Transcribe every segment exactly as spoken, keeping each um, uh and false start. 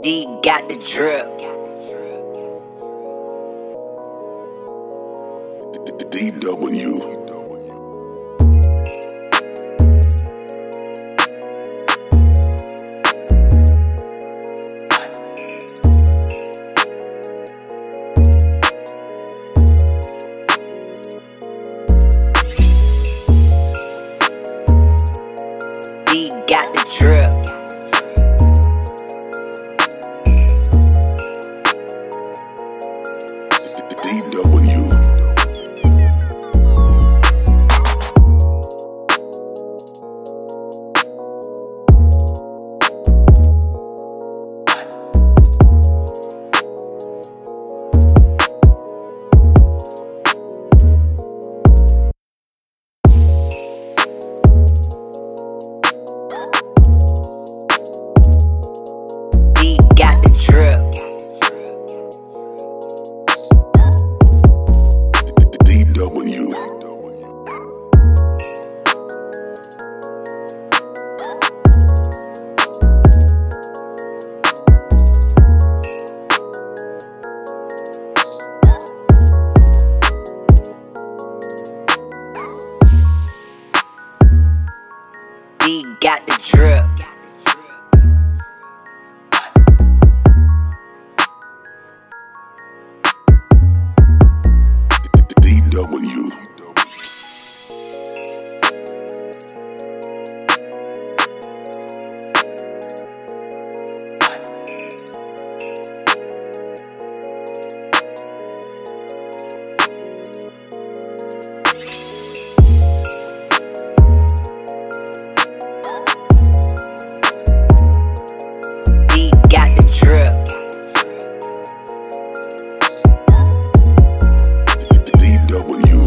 D got the drip. Deedoubleyou. D got the drip. Deedoubleyou. D got the drip. Deedoubleyou. D got the drip. Deedoubleyou. D got the drip. Deedoubleyou.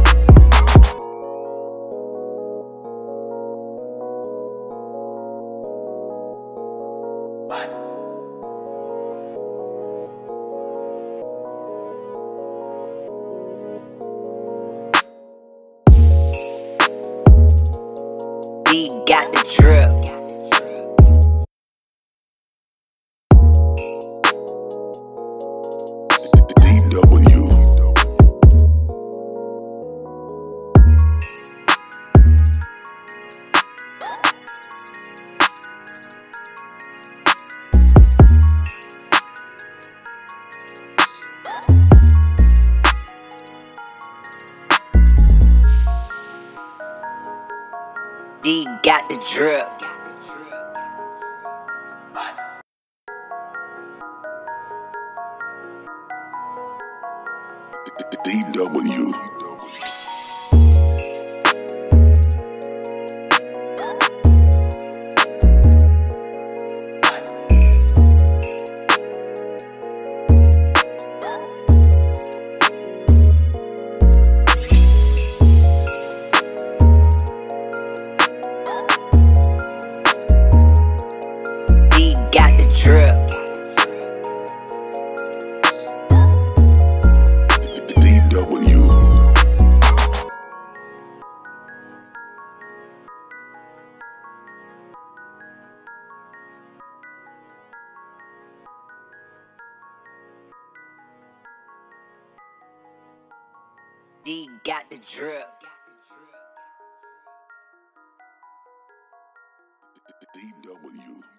D got the drip. Deedoubleyou. D got the drip. Deedoubleyou. D got the drip. Deedoubleyou. D got the drip. Deedoubleyou.